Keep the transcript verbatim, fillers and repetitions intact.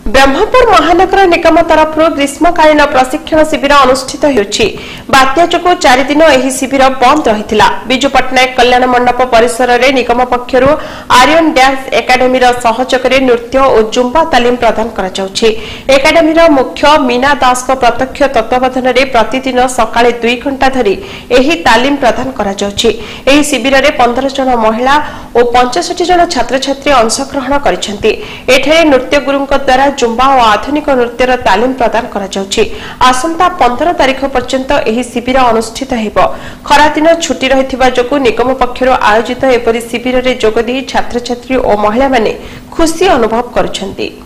ब्रह्मपुर महानगर निगम तरफ ग्रीष्मकालीन प्रशिक्षण शिविर अनुष्ठित होउछि। बात्या जोगु चार दिन एही शिविर बंद रहिथिला। बिजू पटनायक कल्याण मंडप परिसर रे निगम पक्षरु आर्यन डांस एकेडमी रो सहयोग रे नृत्य और जुम्बा तालीम प्रदान करा जाउछि। एकेडमी रो मुख्य मीना दास को प्रत्यक्ष तत्वावधान रे प्रतिदिन सकाळे दुई घंटा धरी एही तालीम प्रदान करा जाउछि। एही शिविर रे पंद्रह जन महिला और पचास जन छात्र छात्री अंशग्रहण करिसेंति। एठारे नृत्य गुरुंक द्वारा जुम्बा और आधुनिक नृत्यर तालीम प्रदान करा जाउछि। आसंता पंद्रह तारिख पर्यंत एही शिविर अनुष्ठित हेबो। खरा दिन छुट्टी रहिथिबा जोगु निगम पक्षरु आयोजित एपरि शिविर रे जोगदी छात्र छात्री और महिला माने खुशी अनुभव करुछन्ति।